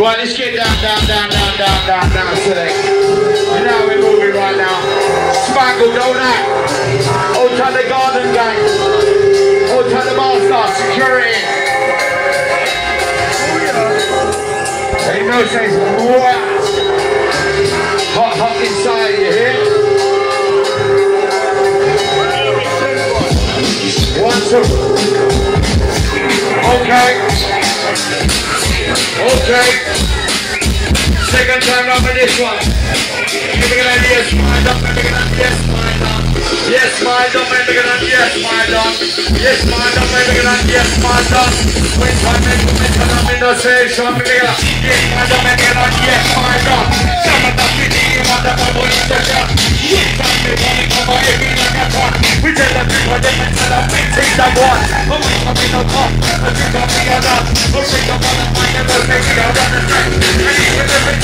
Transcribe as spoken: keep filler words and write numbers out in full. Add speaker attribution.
Speaker 1: Right, let's get down, down, down, down, down, down, down, select. You know how we're moving right now. Spangled The Old Hat. Out to the garden gang. Out to the master, security. Hey, no sense. Hot, hot inside, you hear? One, two. Okay. Okay. Second time round with this one. Give me an yes, my dog. Give me an yes, my dog. Yes, my dog. Give me an yes, my dog. Yes, my dog. Give me an yes, my dog. When time is when I'm in the station, give me an yes, my dog. Give me an yes, my dog. Some of the people in the bubble in the shop. Yes, I'm the one who come out here like a talk. We tell the people they can tell them things that want. Oh, we come in the talk. I think I'm the other. Oh, we come on the mind and we'll make it out on the track.